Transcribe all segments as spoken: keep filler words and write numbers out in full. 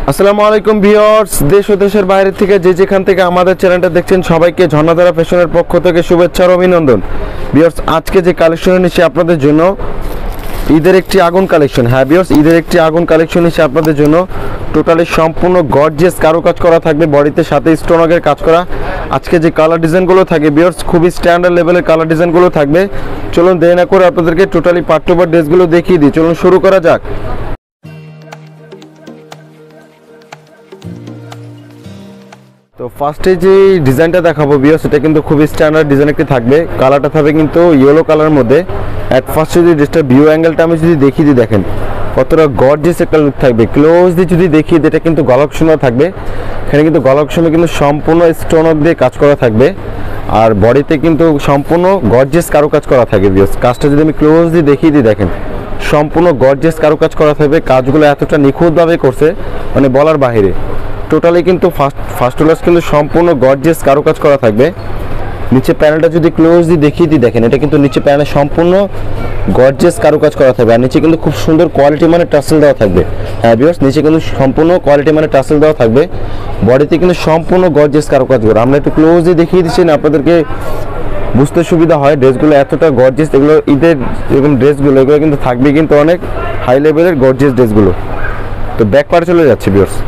আসসালামু আলাইকুম ভিউয়ার্স, দেশ ও দেশের বাইরে থেকে যে যেখান থেকে আমাদের চ্যানেলটা দেখছেন সবাইকে ঝর্ণাধারা ফ্যাশনের পক্ষ থেকে শুভেচ্ছা ও অভিনন্দন। ভিউয়ার্স, আজকে যে কালেকশন এনেছি আপনাদের জন্য ঈদের একটি আগুন কালেকশন। হ্যাঁ ভিউয়ার্স, ঈদের একটি আগুন কালেকশন এসে আপনাদের জন্য টোটালি সম্পূর্ণ গর্জিয়াস কারুকাজ করা থাকবে, বডিতে সাথে স্টোনওয়ার্কের কাজ করা। আজকে যে কালার ডিজাইনগুলো থাকে ভিউয়ার্স, খুবই স্ট্যান্ডার্ড লেভেলের কালার ডিজাইনগুলো থাকবে। চলুন দেরি না করে আপনাদেরকে টোটালি পার্ট টু পার্ট ড্রেসগুলো দেখিয়ে দিই। চলুন শুরু করা যাক। তো ফার্স্টে যে ডিজাইনটা দেখাবো ভিউয়ার্স, এটা কিন্তু খুবই স্ট্যান্ডার্ড ডিজাইন একটি থাকবে। কালারটা থাকবে কিন্তু ইয়েলো কালার মধ্যে। অ্যাট ফার্স্টে যদি ড্রেসটার ভিউ অ্যাঙ্গেলটা আমি যদি দেখিয়ে দিই, দেখেন কতটা গর্জিয়াস একটা লুক থাকবে। ক্লোজ দিয়ে যদি দেখিয়ে দিই, এটা কিন্তু গলার সময় থাকবে। এখানে কিন্তু গলার সময় কিন্তু সম্পূর্ণ স্টোনওয়ার্ক দিয়ে কাজ করা থাকবে, আর বডিতে কিন্তু সম্পূর্ণ গর্জিয়াস কারুকাজ করা থাকবে। ভিউয়ার্স, কাজটা যদি আমি ক্লোজ দিয়ে দেখিয়ে দিই, দেখেন সম্পূর্ণ গর্জিয়াস কারুকাজ করা থাকবে। কাজগুলো এতটা নিখুঁতভাবে করছে, মানে বলার বাহিরে। টোটালি কিন্তু ফার্স্ট ফার্স্ট ক্লাস কিন্তু সম্পূর্ণ গর্জিয়াস কারুকাজ করা থাকবে। নিচে প্যানেলটা যদি ক্লোজলি দেখিয়ে দিই, দেখেন এটা কিন্তু নিচে প্যানেলে সম্পূর্ণ গর্জিয়াস কারুকাজ করা থাকবে, আর নিচে কিন্তু খুব সুন্দর কোয়ালিটি মানে টাসেল দেওয়া থাকবে। হ্যাঁ ভিউয়ার্স, নিচে কিন্তু সম্পূর্ণ কোয়ালিটি মানে টাসেল দেওয়া থাকবে। বডিতে কিন্তু সম্পূর্ণ গর্জিয়াস কারুকাজ করা। আমরা একটু ক্লোজলি দেখিয়ে দিচ্ছি না, আপনাদেরকে বুঝতে সুবিধা হয়। ড্রেসগুলো এতটা গর্জিয়াস, এগুলো ঈদের এরকম ড্রেসগুলো এগুলো কিন্তু থাকবে কিন্তু অনেক হাই লেভেলের গর্জিয়াস ড্রেসগুলো। তো ব্যাক পার্টে চলে যাচ্ছে ভিউয়ার্স।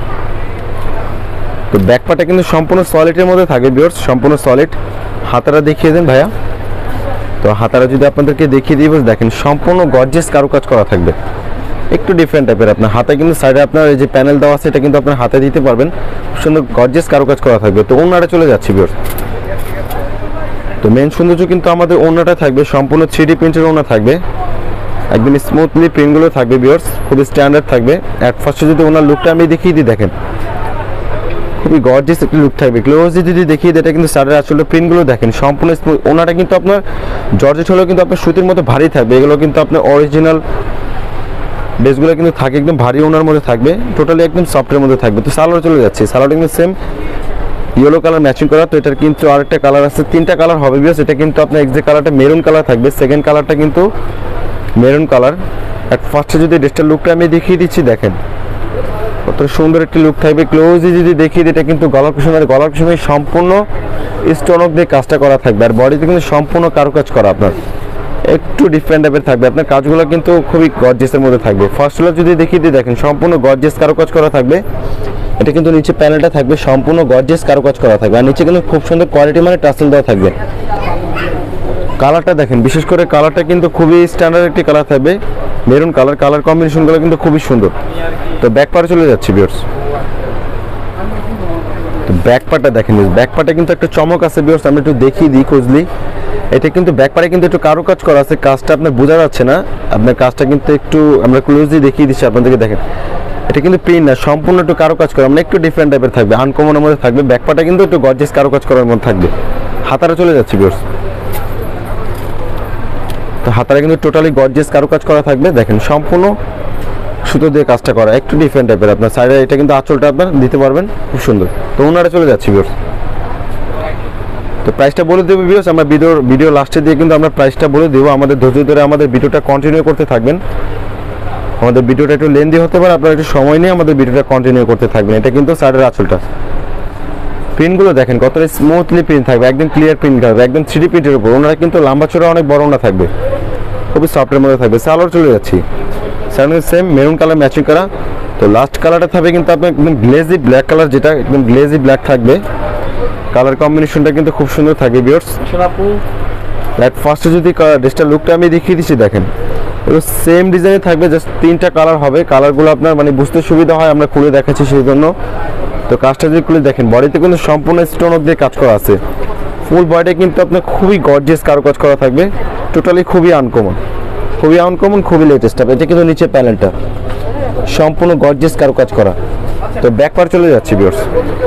তো ব্যাক পার্টটা কিন্তু সম্পূর্ণ সলিডের মধ্যে থাকে ভিউয়ার্স, সম্পূর্ণ সলিড। হাতারা দেখিয়ে দেন ভাইয়া। তো হাতারা যদি আপনাদেরকে দেখিয়ে দিই, দেখেন সম্পূর্ণ গর্জিয়াস কারুকাজ করা থাকবে, একটু ডিফারেন্ট টাইপের। আপনার হাতে কিন্তু সাইডে আপনার এই যে প্যানেল দেওয়া আছে, এটা কিন্তু আপনার হাতে দিতে পারবেন। সুন্দর গর্জিয়াস কারুকাজ করা থাকবে। তো ওড়নাটা চলে যাচ্ছে ভিউয়ার্স। তো মেন সৌন্দর্য কিন্তু আমাদের ওড়নাটা থাকবে সম্পূর্ণ থ্রি ডি প্রিন্টের ওড়না থাকবে, একদম স্মুথলি প্রিন্টগুলো থাকবে ভিউয়ার্স, খুবই স্ট্যান্ডার্ড থাকবে। অ্যাট ফার্স্টে যদি ওনার লুকটা আমি দেখিয়ে দিই, দেখেন খুবই গর্জিয়াস একটা লুক থাকবে। ক্লোজলি যদি দেখিয়ে দিই, এটা কিন্তু শাড়ির আসলে প্রিন্টগুলো দেখেন সম্পূর্ণ স্মুথ। ওনাটা কিন্তু আপনার জর্জেট হলেও কিন্তু আপনার সুতির মতো ভারী থাকবে। এগুলো কিন্তু আপনার অরিজিনাল ড্রেসগুলো কিন্তু থাকে একদম ভারী ওনার মধ্যে থাকবে, টোটালি একদম সফটের মধ্যে থাকবে। তো সালোয়ার চলে যাচ্ছে, সালোয়ারটা কিন্তু সেম ইয়েলো কালার ম্যাচিং করা। তো এটার কিন্তু আরেকটা কালার আছে, তিনটা কালার হবে বিকজ এটা কিন্তু আপনার এক্সাক্ট কালারটা মেরুন কালার থাকবে, সেকেন্ড কালারটা কিন্তু মেরুন কালার। অ্যাট ফার্স্টে যদি ড্রেসটার লুকটা আমি দেখিয়ে দিচ্ছি, দেখেন কত সুন্দর একটি লুক থাকবে। ক্লোজলি যদি দেখিয়ে দিই, এটা কিন্তু গলার কুশনের গলার কুশনে সম্পূর্ণ স্টোনওয়ার্ক দিয়ে কাজটা করা থাকবে, আর বডিতে কিন্তু সম্পূর্ণ কারুকাজ করা আপনার একটু ডিফারেন্ট টাইপের থাকবে। আপনার কাজগুলো কিন্তু খুবই গর্জিয়াসের মধ্যে থাকবে। ফার্স্ট লুক যদি দেখিয়ে দিই, দেখেন সম্পূর্ণ গর্জিয়াস কারুকাজ করা থাকবে। এটা কিন্তু নিচে প্যানেলটা থাকবে সম্পূর্ণ গর্জিয়াস কারুকাজ করা থাকবে, আর নিচে কিন্তু খুব সুন্দর কোয়ালিটি মানে টাসেল দেওয়া থাকবে। কালারটা দেখেন, বিশেষ করে কালারটা কিন্তু খুবই স্ট্যান্ডার্ড একটি কালার থাকবে, মেরুন কালার। কালার কম্বিনেশনগুলো কিন্তু খুবই সুন্দর। তো ব্যাক পার্টে চলে যাচ্ছে ভিউয়ার্স। তো ব্যাক পার্টটা দেখেন, ব্যাক পার্টে কিন্তু একটা চমক আছে ভিউয়ার্স, আমরা একটু দেখিয়ে দিই খুঁজলি। এটা কিন্তু ব্যাক পার্টে কিন্তু একটু কারুকাজ করা আছে, কাজটা আপনার বোঝা যাচ্ছে না। আপনার কাজটা কিন্তু একটু আমরা ক্লোজলি দেখিয়ে দিচ্ছি আপনাদেরকে। দেখেন এটা কিন্তু প্রিন্ট না, সম্পূর্ণ একটু কারুকাজ করা, মানে একটু ডিফারেন্ট টাইপের থাকবে, আনকমনের মধ্যে থাকবে। ব্যাক পার্টটা কিন্তু একটু গর্জিয়াস কারুকাজ করার মধ্যে থাকবে। হাতারা চলে যাচ্ছে ভিউয়ার্স। তো হাতারা কিন্তু টোটালি গর্জিয়াস কারুকাজ করা থাকবে, দেখেন সম্পূর্ণ সুতো দিয়ে কাজটা করা, একটু ডিফারেন্ট টাইপের। আপনার সাইডে এটা কিন্তু আঁচলটা আপনার দিতে পারবেন, খুব সুন্দর। তো ওনারা চলে যাচ্ছে ভিউয়ার্স। তো প্রাইসটা বলে দেবো ভিউয়ার্স, আমরা ভিডিও ভিডিও লাস্টে দিয়ে কিন্তু আমরা প্রাইসটা বলে দেবো। আমাদের ধৈর্য ধরে আমাদের ভিডিওটা কন্টিনিউ করতে থাকবেন। আমাদের ভিডিওটা একটু লেন্দি হতে পারে, আপনারা একটু সময় নিয়ে আমাদের ভিডিওটা কন্টিনিউ করতে থাকবেন। এটা কিন্তু সাইডের আঁচলটা। প্রিন্টগুলো দেখেন কতটা স্মুথলি প্রিন্ট থাকবে, একদম ক্লিয়ার প্রিন্ট থাকবে, একদম থ্রি ডি প্রিন্টের উপর। ওনারা কিন্তু লম্বা চড়া অনেক বড় ওনা থাকবে, খুবই সফটের মধ্যে থাকবে। সালোয়ার চলে যাচ্ছি, salwar same maroon colour matching করা। তো লাস্ট কালারটা থাকবে কিন্তু আপনার একদম গ্লেজি ব্ল্যাক কালার, যেটা একদম গ্লেজি ব্ল্যাক থাকবে। কালার কম্বিনেশনটা কিন্তু খুব সুন্দর থাকবে ভিউয়ার্স। অ্যাট ফার্স্টে যদি ড্রেসটার লুকটা আমি দেখিয়ে দিচ্ছি, দেখেন এগুলো সেম ডিজাইনে থাকবে, জাস্ট তিনটা কালার হবে। কালারগুলো আপনার মানে বুঝতে সুবিধা হয়, আমরা খুলে দেখাচ্ছি সেই জন্য। তো কাজটা যদি খুলে দেখেন, বডিতে কিন্তু সম্পূর্ণ স্টোনওয়ার্ক দিয়ে কাজ করা আছে। ফুল বডিতে কিন্তু আপনার খুবই গর্জিয়াস কারুকাজ করা থাকবে, টোটালি খুবই আনকমন, খুবই আনকমন, খুবই লেটেস্ট হবে। এটা কিন্তু নিচে প্যানেলটা সম্পূর্ণ গর্জিয়াস কারুকাজ করা। তো ব্যাক পার্ট চলে যাচ্ছে ভিউয়ার্স।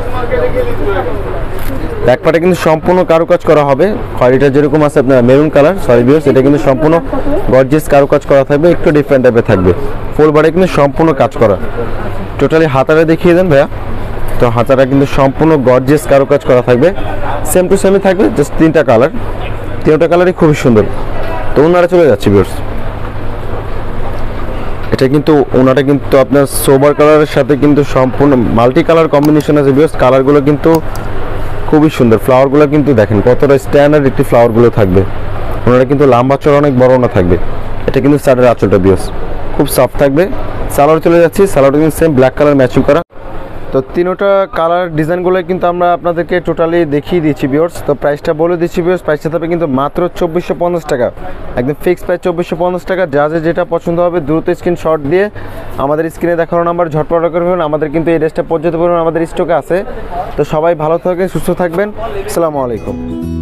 ব্যাক পার্টে কিন্তু সম্পূর্ণ কারুকাজ করা হবে। খয়েরিটা যেরকম আছে আপনার মেরুন কালার, সরি ভিউয়ার্স, এটা কিন্তু সম্পূর্ণ গর্জিয়াস কারুকাজ করা থাকবে, একটু ডিফারেন্ট টাইপের থাকবে। ফুল বডি কিন্তু সম্পূর্ণ কাজ করা। টোটালি হাতারা দেখিয়ে দেন ভাইয়া। তো হাতারা কিন্তু সম্পূর্ণ গর্জিয়াস কারুকাজ করা থাকবে, সেম টু সেমই থাকবে, জাস্ট তিনটা কালার, তিনটা কালারই খুবই সুন্দর। তো ওনারা চলে যাচ্ছে ভিউয়ার্স। এটা কিন্তু ওনাটা কিন্তু আপনার সোবার কালারের সাথে কিন্তু সম্পূর্ণ মাল্টি কালার কম্বিনেশন আছে ভিউয়ার্স। কালারগুলো কিন্তু খুবই সুন্দর, ফ্লাওয়ারগুলো কিন্তু দেখেন কতটা স্ট্যান্ডার্ড একটি ফ্লাওয়ারগুলো থাকবে। ওনারা কিন্তু লম্বা চড়া অনেক বড় না থাকবে। এটা কিন্তু শার্টের আঁচলটা ভিউয়ার্স খুব সফট থাকবে। সালোয়ার চলে যাচ্ছি, সালোয়ারটা কিন্তু সেম ব্ল্যাক কালার ম্যাচিং করা। তো তিনোটা কালার ডিজাইনগুলো কিন্তু আমরা আপনাদেরকে টোটালি দেখিয়ে দিচ্ছি ভিউয়ার্স। তো প্রাইসটা বলে দিচ্ছি ভিউয়ার্স, প্রাইসটা থাকবে কিন্তু মাত্র চব্বিশশো পঞ্চাশ টাকা, একদম ফিক্সড প্রাইস চব্বিশশো পঞ্চাশ টাকা। যা যা যেটা পছন্দ হবে দ্রুত স্ক্রিনশট দিয়ে আমাদের স্ক্রিনে দেখানো নাম্বার ঝটপট অর্ডার করবেন। আমাদের কিন্তু এই ড্রেসটা পর্যাপ্ত পরিমাণ আমাদের স্টকে আছে। তো সবাই ভালো থাকবেন, সুস্থ থাকবেন, আসসালামু আলাইকুম।